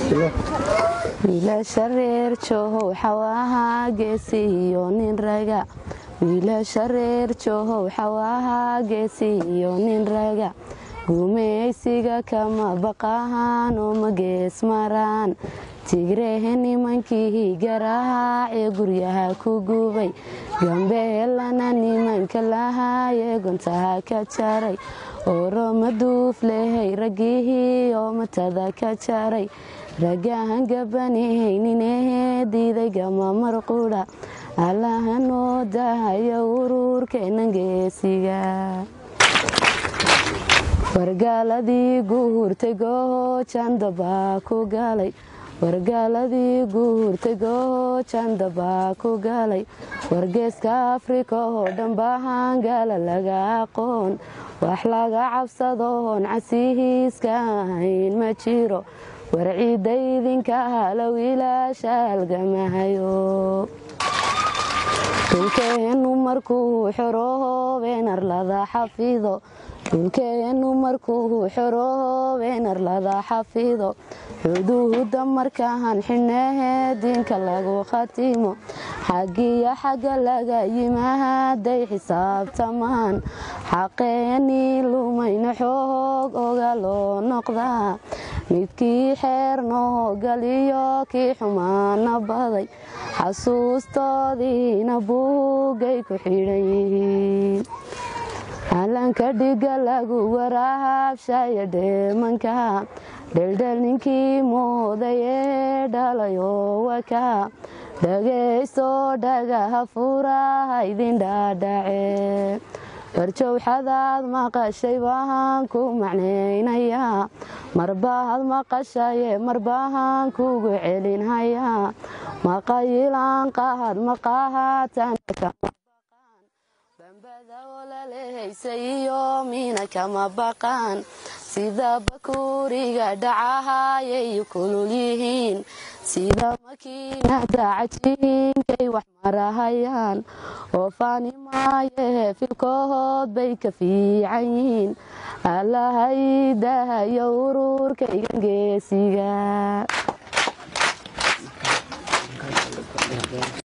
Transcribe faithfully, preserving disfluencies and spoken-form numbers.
wiilasha reer joohow xawaaha geesiyo nin raga wiilasha reer joohow xawaaha geesiyo nin raga gumaysiga kama baqahaan oo ma gees maraan tigrehe nimankii garaha ee guryaha ku gubay gambeelana nimanka lahaayee gontaha ka jaray oroma duuf lehay raggihii oo matada ka jaray raggahan gabanihayninee diiday gama marquudha allaha noo dahayo ururkeennan geesiga wargaaladii guurtay goohojandabaa ku galay wargaaladii guurtay goohojandabaa ku galay wargeeska afrika oo dhan baahaan gaala laga aqoon wax laga cabsadoon casihiiska ahayn ma jiro war ciidda idinka hala wiilaasha halgamahayo dhulkeennu markuu xorooben arlada xafido dhulkeennu markuu xorooben arlada xafido xuduuda markaan xidhnahee diinka lagu khatimo xaggiyo xagga laga yimaaday xisaabtamaan xaqeenii lumayna xoog oga loo noqdaa midkii xeernoo galiyo kii xumaana baday xasuustoodiina buugay ku xidhan yihiin calanka dhiga lagu waraabshaya dheemanka dheldhel ninkii moodayee dhalayoo waka dhagaysto dhagaha furaha idin dhaadhacee warjowxadaad maqashay baan ku macnaynayaa marbaad maqashaye marbahaan kugu celinhayaa maqayilaan qahad maqahatanbambada olalehaysa iyo miina kama baqaan sida bakuuriga dhacahayay kulul yihiin sida makiinada cajiinkay wax marahayaan oo faanimaayee filkood bay ka fiican yihiin allahay dahayo ururkaygan geesiga